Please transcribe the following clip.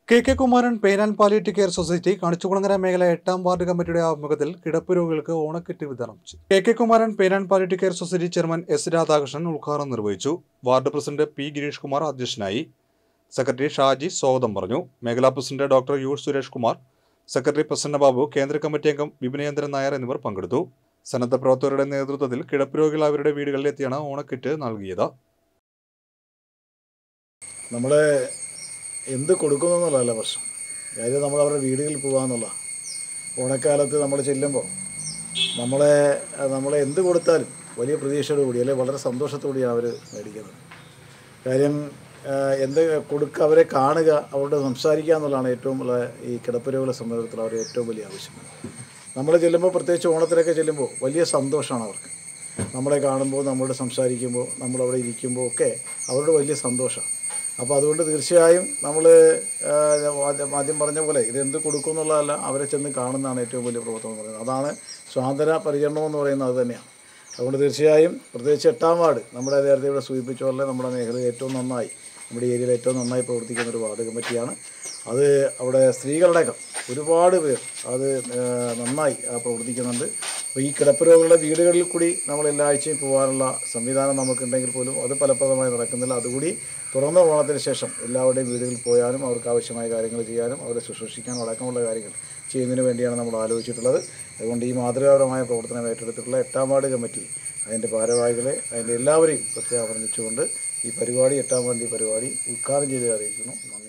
K Kumaran pain and palliative care society Kanichukulangara മേഖല 8ാം ward കമ്മിറ്റിയുടെ ആഭിമുഖ്യത്തിൽ കിടപ്പ് രോഗികൾക്ക് ഓണക്കിറ്റ് വിതരണം ചെയ്തു. K Kumaran pain and palliative care society chairman S Radhakrishnan ഉദ്ഘാടനം നിർവഹിച്ചു. Ward president P Girish Kumar അധ്യക്ഷനായി. സെക്രട്ടറി ഷാജി സ്വാഗതം പറഞ്ഞു. മേഖലാ president doctor U Suresh Kumar, secretary Prasanna Babu, കേന്ദ്ര കമ്മിറ്റി അംഗം വിപിനേന്ദ്രൻ നായർ എന്നിവർ പങ്കെടുത്തു. സന്നദ്ധ പ്രവർത്തകരുടെ നേതൃത്വത്തിൽ കിടപ്പ് രോഗികൾ അവരുടെ വീടുകളിലെത്തിയാണ് ഓണക്കിറ്റ് നൽകിയത്. നമ്മളെ എന്ത് കൊടുക്കുന്നു എന്നുള്ളതല്ല പ്രശ്നം. കാര്യം നമ്മൾ അവരുടെ വീടുകളിൽ പോകാമെന്നുള്ള ഓണക്കാലത്ത് നമ്മൾ ചെല്ലുമ്പോൾ നമ്മളെ എന്ത് കൊടുത്താലും വലിയ പ്രതീക്ഷയോടുകൂടി അല്ലെങ്കിൽ വളരെ സന്തോഷത്തോടെയാണ് അവർ മേടിക്കുന്നത്. കാര്യം എന്ത് അവരെ കാണുക, അവരോട് സംസാരിക്കുക എന്നുള്ളതാണ് ഏറ്റവും ഉള്ള ഈ കിടപ്പ് രോഗികളെ സംബന്ധിച്ചിടത്തോളം അവരുടെ ഏറ്റവും വലിയ ആവശ്യം. നമ്മൾ ചെല്ലുമ്പോൾ, പ്രത്യേകിച്ച് ഓണത്തിനൊക്കെ ചെല്ലുമ്പോൾ വലിയ സന്തോഷമാണ് അവർക്ക്. നമ്മളെ കാണുമ്പോൾ, നമ്മളോട് സംസാരിക്കുമ്പോൾ, നമ്മളവിടെ ഇരിക്കുമ്പോൾ ഒക്കെ അവരുടെ വലിയ സന്തോഷമാണ്. അപ്പോൾ അതുകൊണ്ട് തീർച്ചയായും നമ്മൾ ആദ്യം പറഞ്ഞ പോലെ ഇതെന്ത് കൊടുക്കും എന്നുള്ളതല്ല, അവരെ ചെന്ന് കാണുന്നതാണ് ഏറ്റവും വലിയ പ്രവർത്തനം എന്ന് പറയുന്നത്. അതാണ് സ്വാതന്ത്ര്യ പരിചരണം എന്ന് പറയുന്നത്. അത് തന്നെയാണ്. അതുകൊണ്ട് തീർച്ചയായും പ്രത്യേകിച്ച് 8ാം വാർഡ് നമ്മുടെ നേരത്തെ ഇവിടെ സൂചിപ്പിച്ച പോലെ നമ്മുടെ മേഖലയിൽ ഏറ്റവും നന്നായി, നമ്മുടെ ഏരിയയിൽ ഏറ്റവും നന്നായി പ്രവർത്തിക്കുന്ന ഒരു വാർഡ് കമ്മിറ്റിയാണ്. അത് അവിടെ സ്ത്രീകളുടെ ഒരുപാട് പേർ അത് നന്നായി പ്രവർത്തിക്കുന്നുണ്ട്. അപ്പോൾ ഈ കിടപ്പ് രോഗികളുടെ വീടുകളിൽ കൂടി നമ്മൾ എല്ലാ ആഴ്ചയും പോകാനുള്ള സംവിധാനം നമുക്കുണ്ടെങ്കിൽ പോലും അത് ഫലപ്രദമായി നടക്കുന്നില്ല. അതുകൂടി തുറന്ന ഓണത്തിന് ശേഷം എല്ലാവരുടെയും വീടുകളിൽ പോയാലും അവർക്ക് ആവശ്യമായ കാര്യങ്ങൾ ചെയ്യാനും അവരെ ശുശ്രൂഷിക്കാനും അടക്കമുള്ള കാര്യങ്ങൾ ചെയ്യുന്നതിന് വേണ്ടിയാണ് നമ്മൾ ആലോചിച്ചിട്ടുള്ളത്. അതുകൊണ്ട് ഈ മാതൃകാപരമായ പ്രവർത്തനം ഏറ്റെടുത്തിട്ടുള്ള 8ാം വാർഡ് കമ്മിറ്റി, അതിൻ്റെ ഭാരവാഹികളെ, അതിൻ്റെ എല്ലാവരെയും പ്രത്യേകം അഭിനന്ദിച്ചുകൊണ്ട് ഈ പരിപാടി 8ാം വാർഡ് പരിപാടി ഉദ്ഘാടനം ചെയ്ത് അറിയിക്കുന്നു. നന്ദി.